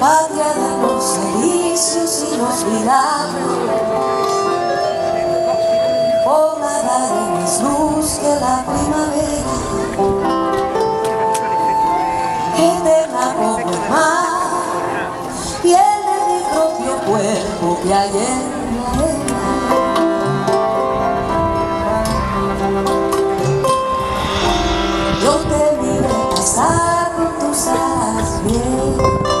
patria de los servicios y los milagros, poblada de más luz que la primavera, eterna como el mar, piel de mi propio cuerpo que hay en la arena. Yo te miré pasar con tus alas bien,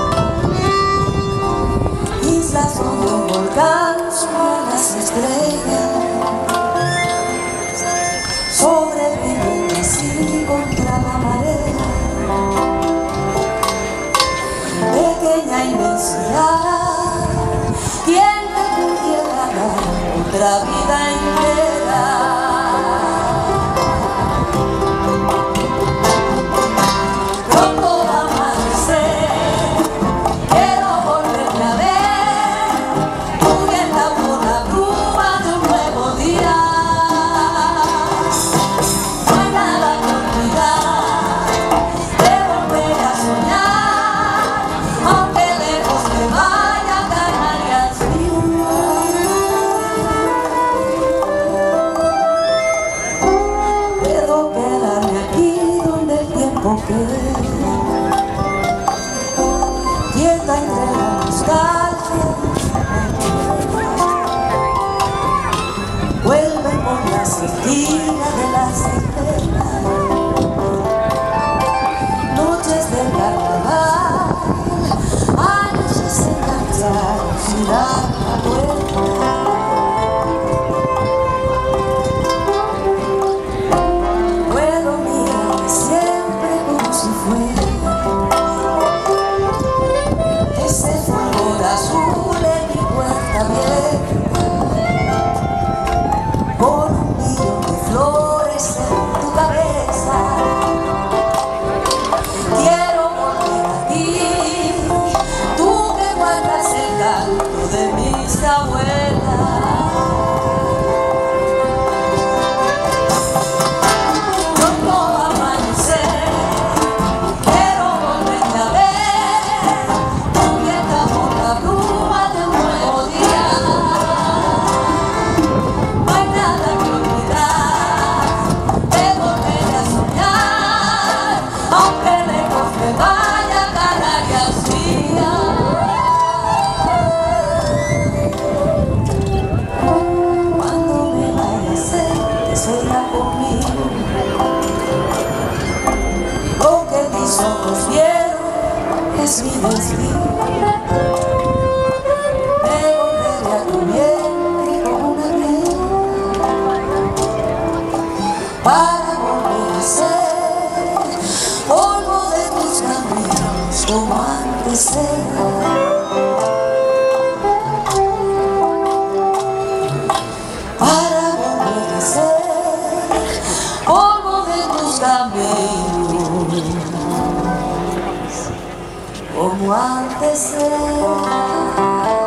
islas donde un volcán sube las estrellas, sobreviviendo así contra la marea, pequeña inmensidad, ¿quién te pudiera dar otra vida entera? Quieta entre la nostalgia, vuelve por la cerquilla de las estrellas, noches de carnaval, años desencansados y dar la vuelta. Puedo mirarte siempre como si fuera ese fulgor azul en mi puerta abierta, con un millón de flores en tu cabeza. Quiero volver a ti, tú que guardas el canto de mis abuelas. Lo que mis ojos vieron es mi destino. Me volveré a tu vientre como una piel, para volver a ser polvo de tus caminos como antes era. Para volver a ser polvo de tus caminos como antes era.